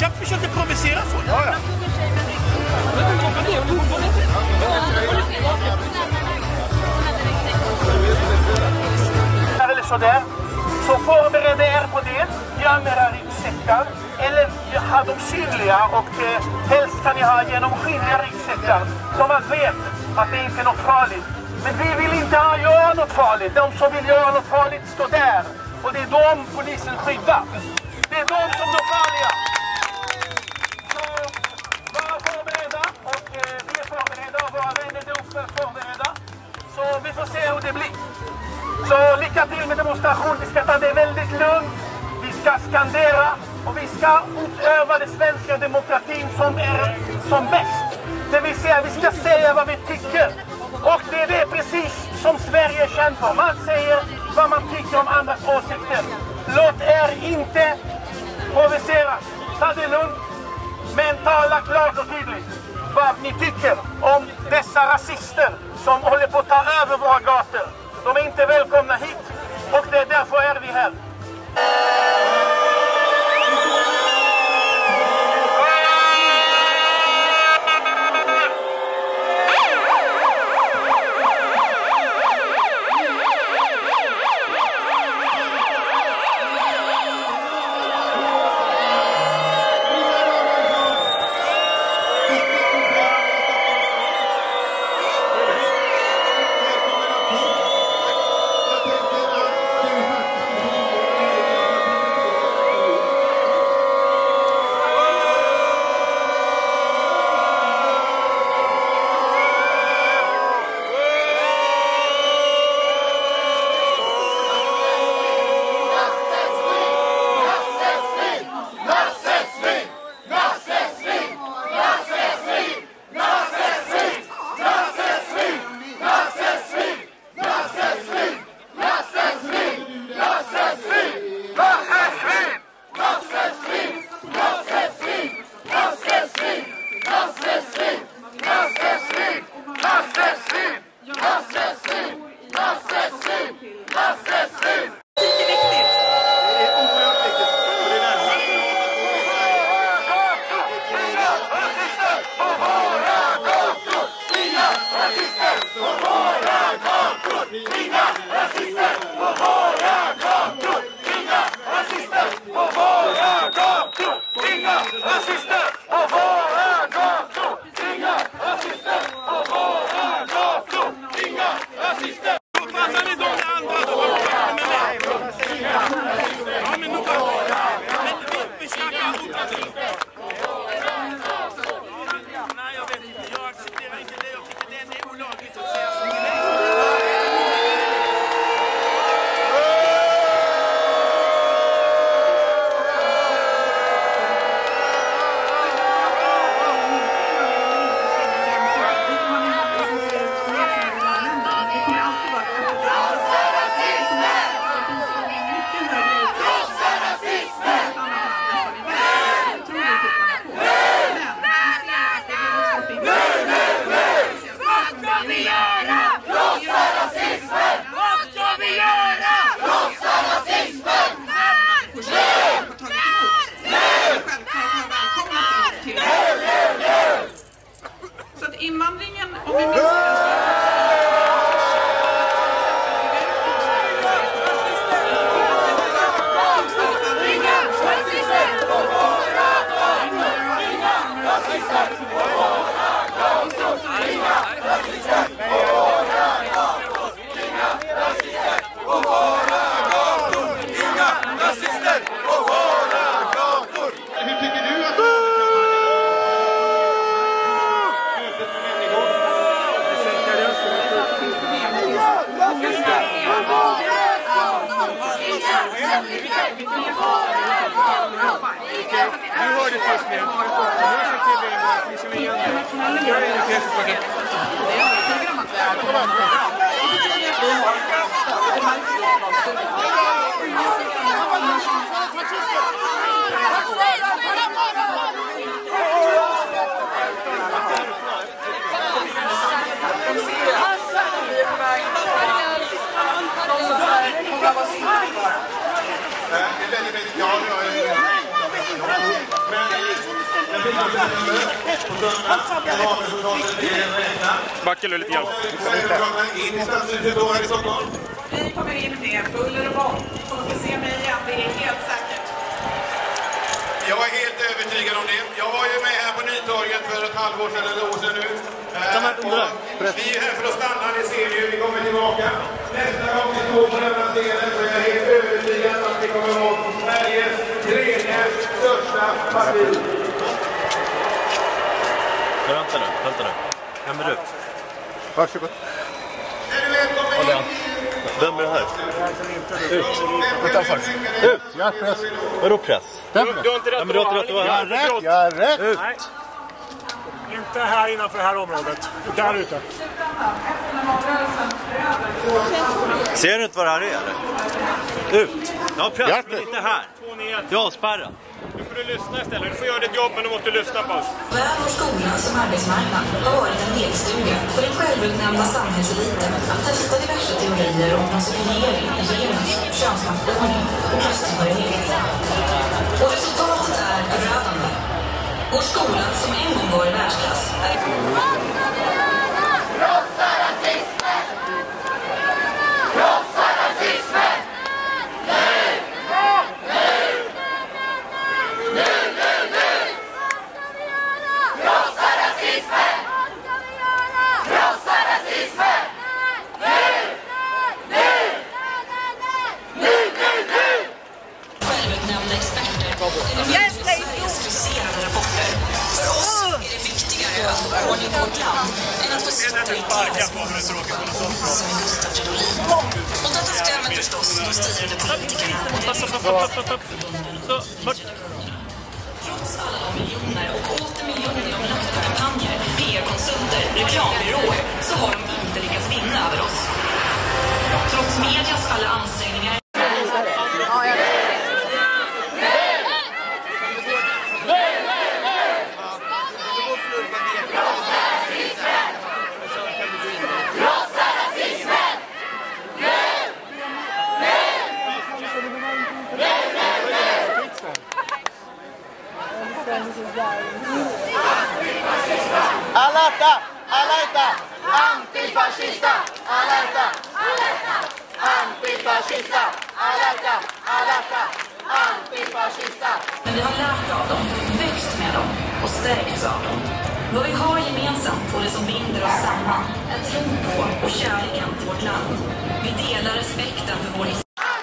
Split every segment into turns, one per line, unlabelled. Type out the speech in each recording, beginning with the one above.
Jag försöker provocera folk.
Ja.
Eller sådär. Så förbered er på det. Gör med era ryggsäckar. Eller ha dem synliga och helst kan ni ha genomskinliga ryggsäckar. Så man vet att det inte är något farligt. Men vi vill inte göra något farligt. De som vill göra något farligt står där. Och det är de polisen skyddar. Det är de som är farliga. Så var förberedda. Och vi är förberedda och våra vänner är förberedda. Så vi får se hur det blir. Så lycka till med demonstration. Vi ska ta det väldigt lugnt. Vi ska skandera. Och vi ska utöva den svenska demokratin som är som bäst. Det vill säga vi ska säga vad vi tycker. Och det är det precis som Sverige är känd för. Man säger vad man tycker om andras åsikter. Låt er inte provocera. Ta det lugnt. Men tala klart och tydligt vad ni tycker om dessa rasister som håller på att ta över våra gator. De är inte välkomna hit. Och det är därför är vi här.
Invandringen, om vi minskar
Nu hör det först med. Nu är det till liksom igen. Jag är inte helt på det. Det är väldigt, väldigt Backa lite grann.
Vi kommer in med buller och bång. Får vi se mig igen, det är helt säkert.
Jag är helt övertygad om det. Jag var ju med här på Nytorget för ett halvår sedan eller år sedan nu. Vi är här för att stanna, det ser ni. Vi kommer tillbaka. Nästa gång vi står på denna scenen så är jag helt övertygad att vi kommer vara på Sveriges tredje största parti.
Vänta nu. En minut.
Varsågod. Är du välkommen in?
Vem är det här? Ut!
Ja, press.
Vadå press?
Du har inte rätt att vara här.
Jag är rätt.
Ut!
Nej. Inte här innanför det här området. Där ute.
Ser du inte vad det här är eller? Ut! Ja, press, men inte här. Jag spärrar.
Nu får du lyssna istället. Du får göra ditt jobb, men du måste lyssna på oss.
Värld och skolan som arbetsmarknad har varit en lekstuga för den självutnämnda samhällseliten att testa diverse teorier om rasifiering, genus, könsmaktsordning och klasstillhörighet. Och resultatet är förödande. Vår skola, som en gång var i världsklass, är...
Krossa rasismen! Krossa rasismen!
Självutnämnda experter i Sveriges friserade rapporter. För oss är det viktigare att få ordning på vårt land än att få sitta i tv-spår som Gustav Fridolin. Och detta stämmer förstås de styrande politikerna och trots alla de miljoner och åter miljoner de lagt på kampanjer, PR-konsulter, reklambyråer, så har de inte lyckats vinna över oss. Trots medias alla ansträngningar.
Alerta! Alerta! Antifascista! Alerta! Alerta! Antifascista! Alerta! Alerta! Antifascista!
Men vi har lärt av dem, växt med dem och stärkts av dem. Vad vi har gemensamt och det som binder oss samman är tron på och kärleken till vårt land. Vi delar respekten för vår historia.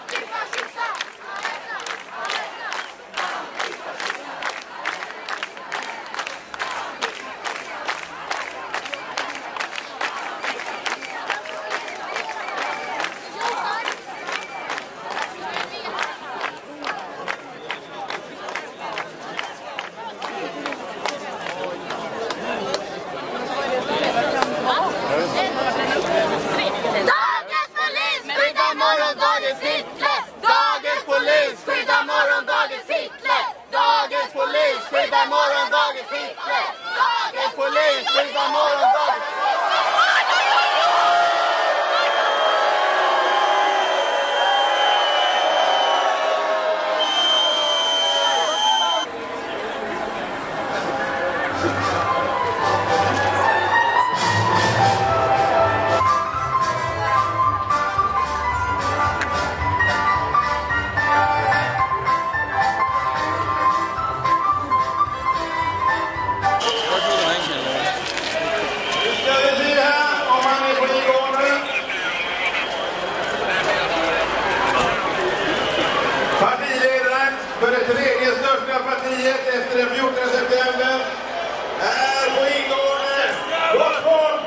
För det tredje största partiet efter den 14 september är på ingående. Varsågod!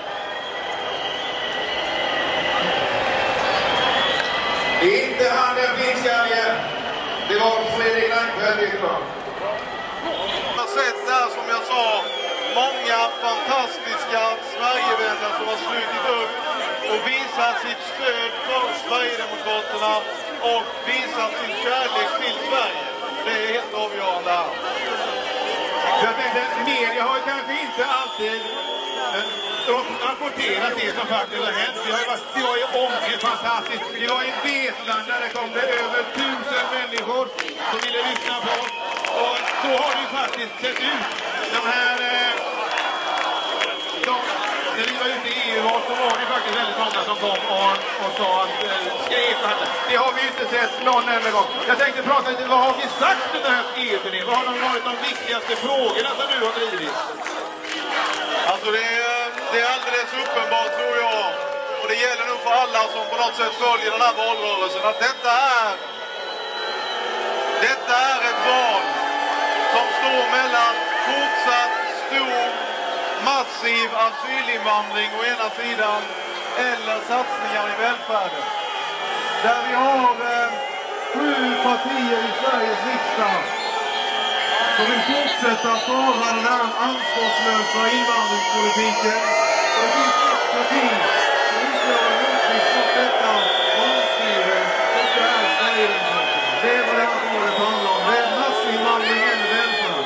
Det är inte han den flintskallige. Det var Fredrik Reinfeldt.
Jag har sett där, som jag sa, många fantastiska Sverigevänner som har slutit upp och visat sitt stöd för Sverigedemokraterna och visat sin kärlek till Sverige. Det är helt avgörande här.
Jag tänkte, media har kanske inte alltid rapporterat det som faktiskt har hänt. Vi var i Ånge, fantastiskt. Vi var i Vetlanda, där kom det över 1000 människor som ville lyssna på oss. Och så har det ju faktiskt sett ut. De här... när vi var ute i EU-val så var det faktiskt väldigt många som kom och sa att skrev att det har vi ju inte sett någon enda gång. Jag tänkte prata lite, vad har vi sagt under den här EU-turnén? Vad har varit de viktigaste frågorna som du har drivit?
Alltså det är alldeles uppenbart tror jag, och det gäller nog för alla som på något sätt följer den här valrörelsen, att detta är ett val som står mellan fortsatt stor massiv asylinvandring å ena sidan eller satsningar i välfärden. Där vi har 7 partier i Sveriges riksdag som vill fortsätta föra den här ansvarslösa invandringspolitiken. Och det finns ett parti som utgör en motvikt mot detta vanstyre och det är Sverigedemokraterna. Det är vad det här valet handlar om. Det är massinvandring eller välfärd.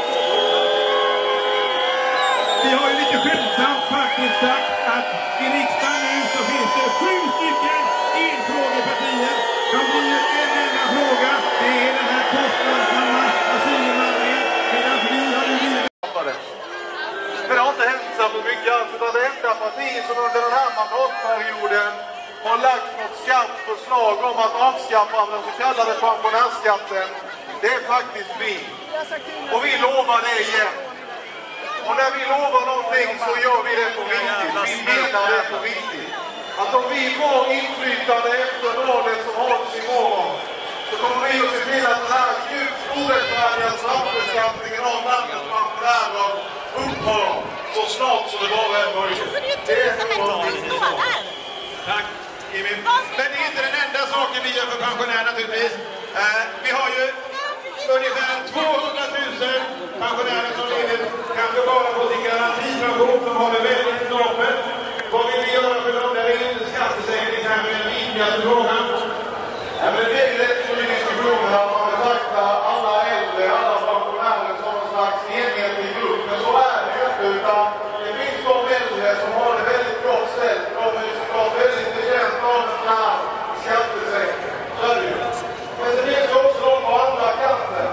Vi har ju lite skämtsamt faktiskt sagt att i riksdagen nu så finns det 7 stycken enfrågepartier. De blir en enda fråga. Det är den här kostnadsamma asylinvandringen. Medan vi har ju blivit...
Men det har inte hänt så mycket alls, utan det enda parti som under den här mandatperioden har lagt något skarpt förslag om att avskaffa den så kallade pensionärsskatten, det är faktiskt vi. Och vi lovar det igen. Och när vi lovar någonting så gör vi det på riktigt. Vi menar det på riktigt. Att om vi får inflytande efter valet som hålls imorgon så kommer vi att se till att den här djupt orättfärdiga straffbeskattningen av landets pensionärer upphör så snart som det bara är möjligt. Det är tack, Jimmy. Men det är inte den enda saken vi gör för pensionärer naturligtvis. Vi har ju ungefär 200 000 pensionärer som lever kanske bara på sin garantipension som har det väldigt knapert. Vad vill vi göra för dem? Det är inte skattesänkning kanske den viktigaste frågan. Ja, men det är lätt som i diskussionen att man betraktar alla äldre, alla pensionärer som en slags enhetlig grupp. Men så är det ju inte, utan det finns de äldre som har det väldigt gott ställt. De är såklart väldigt betjänta av en sån här skattesänkning. Så är det ju. Men det finns också de på andra kanten.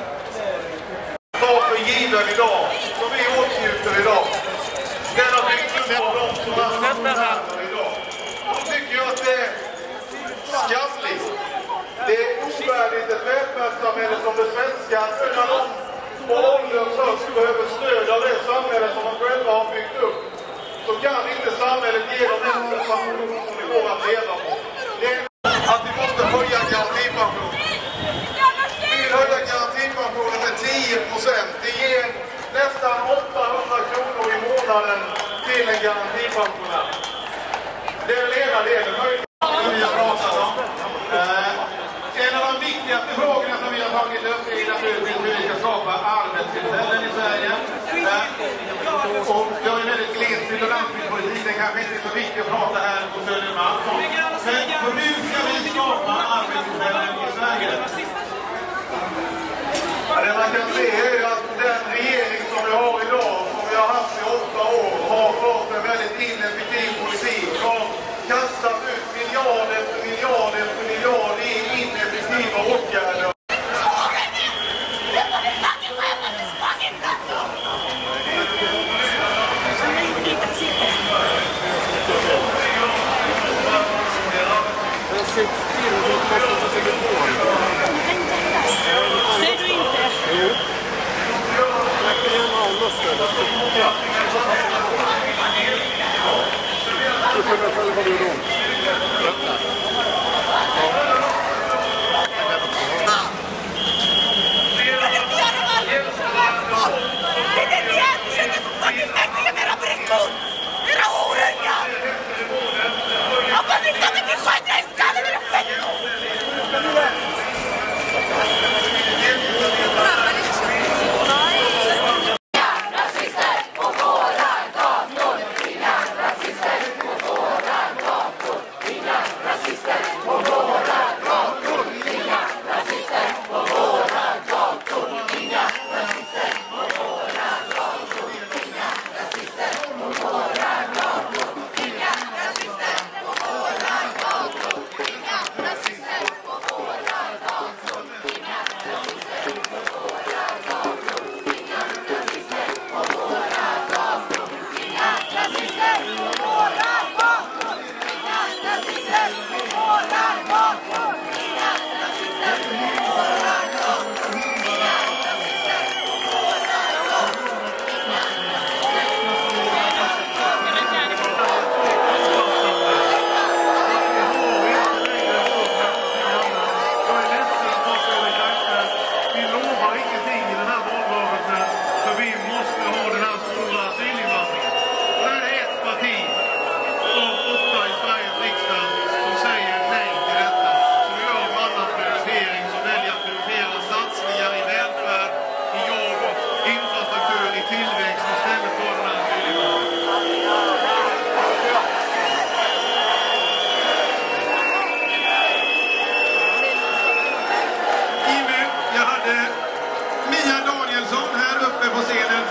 För given idag, som vi åtnjuter idag. Den har byggts upp av dem som är pensionärer idag. De tycker ju att det är skamligt. Det är ovärdigt ett välfärdssamhälle som det svenska, när de på ålderns höst behöver stöd av det samhälle som de själva har byggt upp. Så kan inte samhället ge dem en pension som det går att leva på. Det är att vi måste höja garantipensionen. Vi vill höja garantipensionen med 10%. Det ger nästan 800 kronor i månaden till en garantipensionär. Det är den ena delen. Vi har pratat om. En av de viktigaste frågorna som vi har tagit upp är naturligtvis hur vi ska skapa arbetstillfällen i Sverige. Och det har ju väldigt glesbygd och landsbygdspolitik. Det kanske inte är så viktigt att prata här på Södermalm. Men hur ska vi skapa arbetstillfällen i Sverige? Det man kan se är att den regering som vi har idag, som vi har haft i 8 år, har fått en väldigt ineffektiv politik. Har kastat ut miljard efter miljard efter miljard i ineffektiva åtgärder.
Säger du inte? Jo.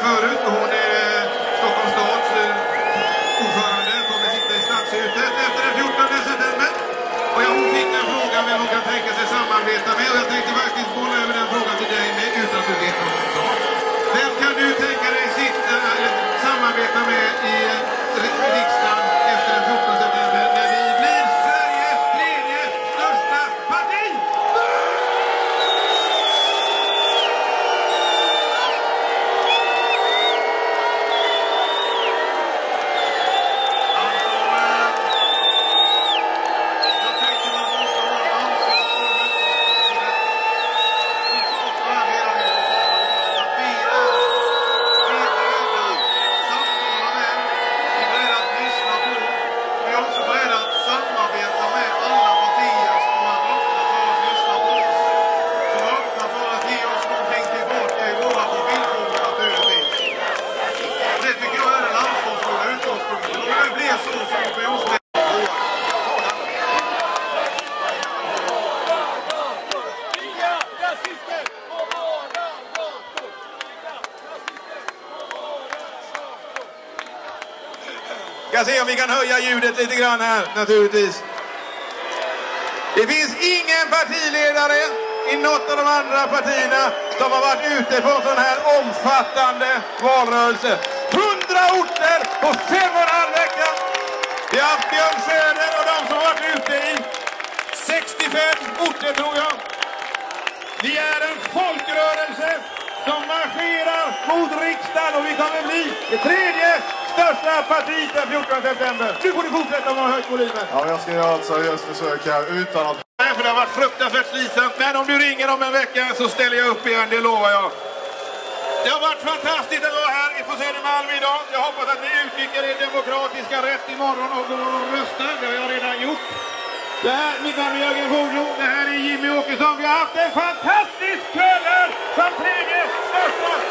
förut. Och hon är Stockholms stads ordförande. Kommer sitta i stadshuset efter den 14 september. Och hon fick en fråga vem hon kan tänka sig samarbeta med. Och jag tänkte faktiskt bolla över den frågan till dig med utan att du vet vad hon sa. Vem kan du tänka dig samarbeta med i riksdagen efter den 14 september när vi blir Sveriges tredje största parti? Jag ska se om vi kan höja ljudet lite grann här, naturligtvis. Det finns ingen partiledare i något av de andra partierna som har varit ute på en sån här omfattande valrörelse. 100 orter på 5,5 veckor. Vi har haft Björn Söder och de som har varit ute i 65 orter, tror jag. Vi är en folkrörelse som marscherar mot riksdagen och vi kommer bli det tredje största partiet den 14 september. Nu får ni fortsätta med högt volymen.
Ja, jag ska göra ett seriöst försök här utan att...
Nej, för det har varit fruktansvärt slitsamt. Men om du ringer om en vecka så ställer jag upp igen, det lovar jag. Det har varit fantastiskt att vara här på Södermalm idag. Jag hoppas att ni utnyttjar er demokratiska rätt imorgon och går och röstar. Det har jag redan gjort. Det här, mitt namn är Jörgen Foglo. Det här är Jimmy Åkesson. Vi har haft en fantastisk kväll här som tredje största